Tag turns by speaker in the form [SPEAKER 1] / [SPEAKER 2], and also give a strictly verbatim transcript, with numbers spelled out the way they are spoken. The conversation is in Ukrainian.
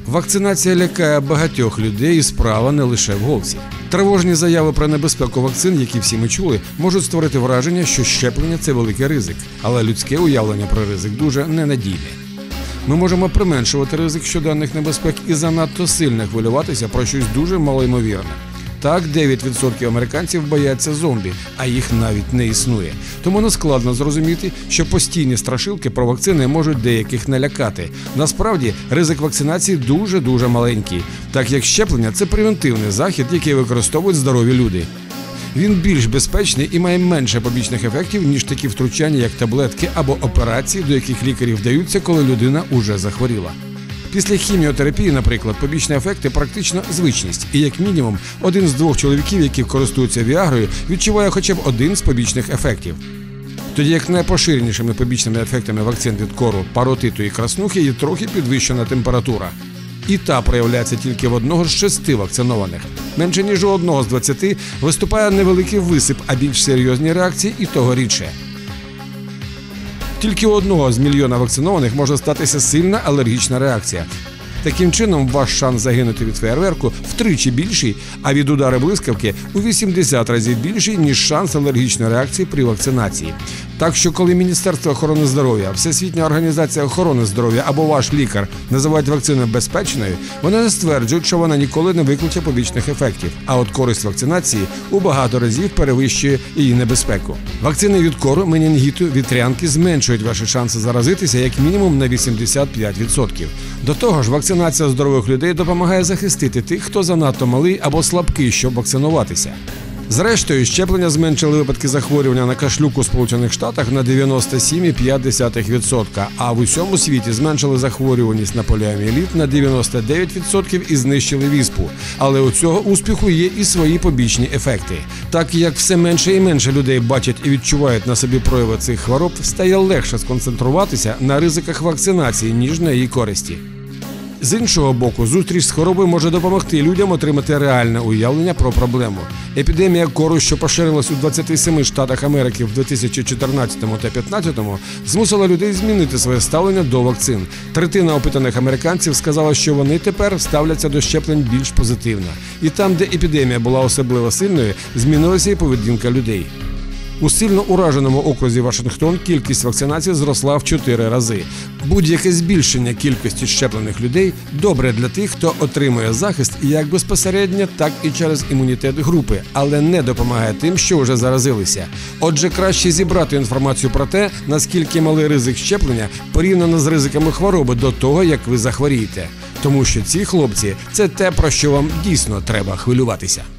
[SPEAKER 1] Вакцинація лякає багатьох людей і справа не лише в голосі. Тривожні заяви про небезпеку вакцин, які всі ми чули, можуть створити враження, що щеплення – це великий ризик. Але людське уявлення про ризик дуже ненадійне. Ми можемо применшувати ризик щоденних небезпек і занадто сильно хвилюватися про щось дуже малоймовірне. Так, дев'ять відсотків американців бояться зомбі, а їх навіть не існує. Тому нескладно зрозуміти, що постійні страшилки про вакцини можуть деяких налякати. Насправді, ризик вакцинації дуже-дуже маленький, так як щеплення – це превентивний захід, який використовують здорові люди. Він більш безпечний і має менше побічних ефектів, ніж такі втручання, як таблетки або операції, до яких лікарі вдаються, коли людина уже захворіла. Після хіміотерапії, наприклад, побічні ефекти практично звичність, і як мінімум один з двох чоловіків, які користуються віагрою, відчуває хоча б один з побічних ефектів. Тоді як найпоширенішими побічними ефектами вакцин від кору, паротиту і краснухи є трохи підвищена температура. І та проявляється тільки в одного з шести вакцинованих. Менше ніж у одного з двадцяти виступає невеликий висип, а більш серйозні реакції і того рідше. Тільки у одного з мільйона вакцинованих може статися сильна алергічна реакція. Таким чином, ваш шанс загинути від феєрверку втричі більший, а від удару блискавки у вісімдесят разів більший, ніж шанс алергічної реакції при вакцинації. Так що, коли Міністерство охорони здоров'я, Всесвітня організація охорони здоров'я або ваш лікар називають вакцину безпечною, вони не стверджують, що вона ніколи не викличе побічних ефектів, а от користь вакцинації у багато разів перевищує її небезпеку. Вакцини від кору, менінгіту, вітрянки зменшують ваші шанси заразитися як мінімум на вісімдесят п'ять відсотків. До того ж, вакцинація здорових людей допомагає захистити тих, хто занадто малий або слабкий, щоб вакцинуватися. Зрештою, щеплення зменшили випадки захворювання на кашлюк у Сполучених Штатах на дев'яносто сім цілих п'ять десятих відсотка, а в усьому світі зменшили захворюваність на поліомієліт на дев'яносто дев'ять відсотків і знищили віспу. Але у цього успіху є і свої побічні ефекти. Так як все менше і менше людей бачать і відчувають на собі прояви цих хвороб, стає легше сконцентруватися на ризиках вакцинації, ніж на її користі. З іншого боку, зустріч з хворобою може допомогти людям отримати реальне уявлення про проблему. Епідемія кору, що поширилась у двадцяти семи штатах Америки в дві тисячі чотирнадцятому та дві тисячі п'ятнадцятому, змусила людей змінити своє ставлення до вакцин. Третина опитаних американців сказала, що вони тепер ставляться до щеплень більш позитивно. І там, де епідемія була особливо сильною, змінилася і поведінка людей. У сильно ураженому окрузі Вашингтон кількість вакцинацій зросла в чотири рази. Будь-яке збільшення кількості щеплених людей добре для тих, хто отримує захист як безпосередньо, так і через імунітет групи, але не допомагає тим, що вже заразилися. Отже, краще зібрати інформацію про те, наскільки малий ризик щеплення порівняно з ризиками хвороби до того, як ви захворієте. Тому що ці хлопці – це те, про що вам дійсно треба хвилюватися.